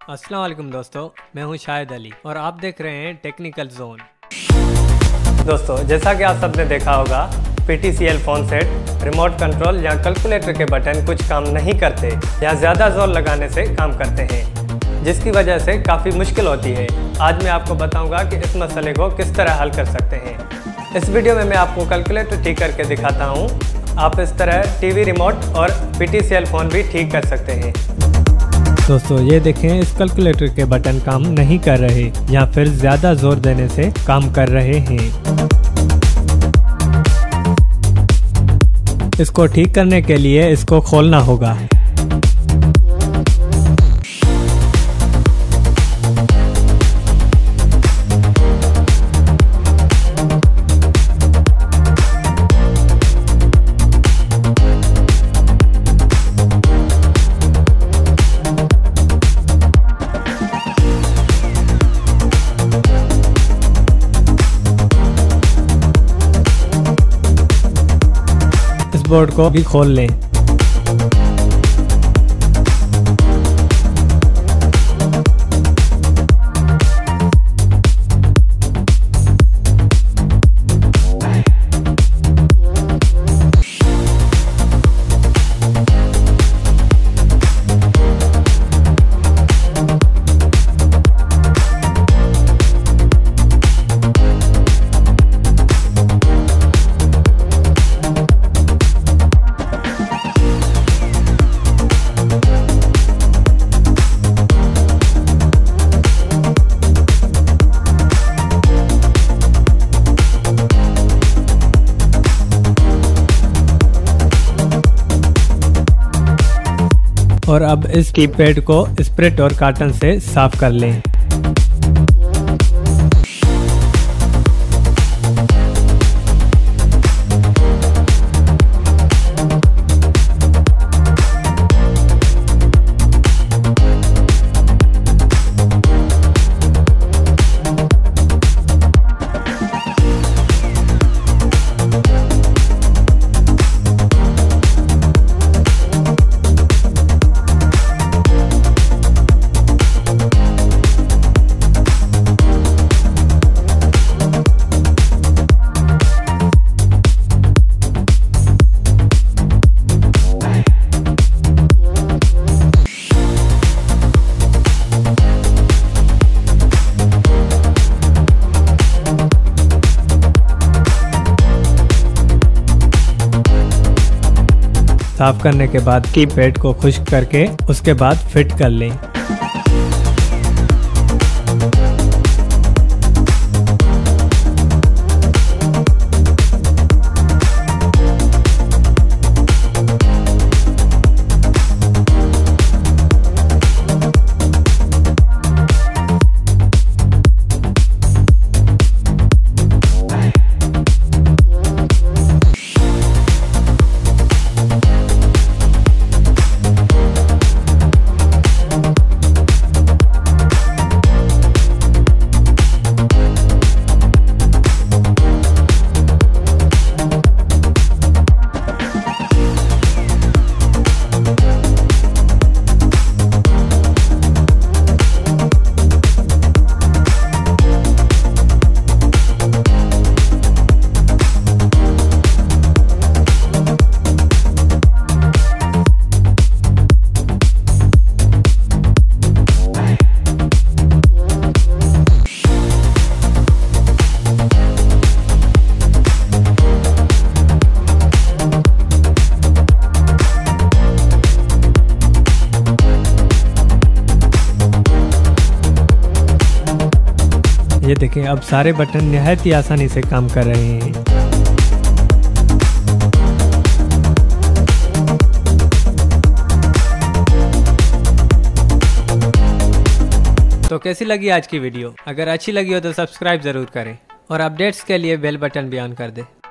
अस्सलाम वालेकुम दोस्तों, मैं हूं शाहिद अली और आप देख रहे हैं टेक्निकल जोन। दोस्तों, जैसा कि आप सबने देखा होगा, PTCL phone set, remote control या कैलकुलेटर के बटन कुछ काम नहीं करते या ज़्यादा जोर लगाने से काम करते हैं, जिसकी वजह से काफ़ी मुश्किल होती है। आज मैं आपको बताऊंगा कि इस मसले को किस तरह हल कर सकते हैं। इस वीडियो में मैं आपको कैलकुलेटर ठीक करके दिखाता हूँ। आप इस तरह टीवी रिमोट और PTCL फ़ोन भी ठीक कर सकते हैं। दोस्तों, ये देखें, इस कैलकुलेटर के बटन काम नहीं कर रहे या फिर ज़्यादा जोर देने से काम कर रहे हैं। इसको ठीक करने के लिए इसको खोलना होगा। बोर्ड को भी खोल लें। और अब इस कीपैड को स्प्रेट और कार्टन से साफ कर लें। साफ करने के बाद कीपैड को खुश्क करके उसके बाद फिट कर लें। ये देखें, अब सारे बटन निहायत ही आसानी से काम कर रहे हैं। तो कैसी लगी आज की वीडियो? अगर अच्छी लगी हो तो सब्सक्राइब जरूर करें और अपडेट्स के लिए बेल बटन भी ऑन कर दें।